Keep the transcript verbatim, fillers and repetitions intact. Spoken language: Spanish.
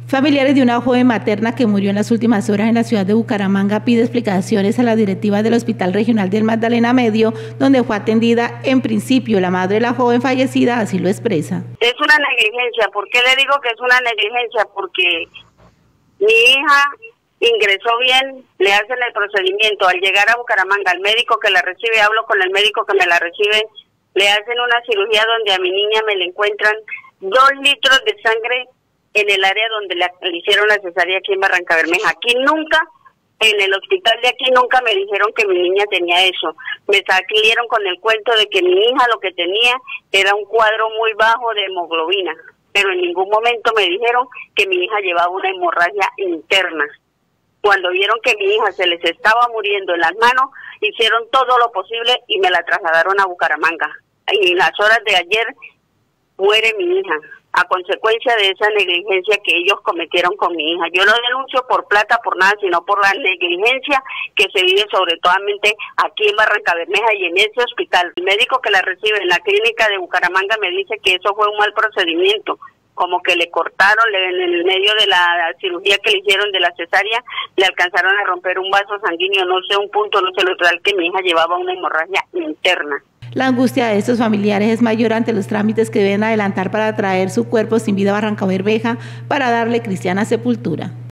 Familiares de una joven materna que murió en las últimas horas en la ciudad de Bucaramanga pide explicaciones a la directiva del Hospital Regional del Magdalena Medio, donde fue atendida en principio. La madre de la joven fallecida así lo expresa. Es una negligencia. ¿Por qué le digo que es una negligencia? Porque mi hija ingresó bien, le hacen el procedimiento. Al llegar a Bucaramanga, al médico que la recibe, hablo con el médico que me la recibe, le hacen una cirugía donde a mi niña me le encuentran dos litros de sangre en el área donde le hicieron la cesárea aquí en Barrancabermeja. Aquí nunca, en el hospital de aquí nunca me dijeron que mi niña tenía eso. Me salieron con el cuento de que mi hija lo que tenía era un cuadro muy bajo de hemoglobina, pero en ningún momento me dijeron que mi hija llevaba una hemorragia interna. Cuando vieron que mi hija se les estaba muriendo en las manos, hicieron todo lo posible y me la trasladaron a Bucaramanga. Y en las horas de ayer muere mi hija, a consecuencia de esa negligencia que ellos cometieron con mi hija. Yo no denuncio por plata, por nada, sino por la negligencia que se vive sobre todo aquí en Barrancabermeja y en ese hospital. El médico que la recibe en la clínica de Bucaramanga me dice que eso fue un mal procedimiento, como que le cortaron le, en el medio de la cirugía que le hicieron de la cesárea, le alcanzaron a romper un vaso sanguíneo, no sé, un punto, no sé lo real, que mi hija llevaba una hemorragia interna. La angustia de estos familiares es mayor ante los trámites que deben adelantar para traer su cuerpo sin vida a Barrancabermeja para darle cristiana sepultura.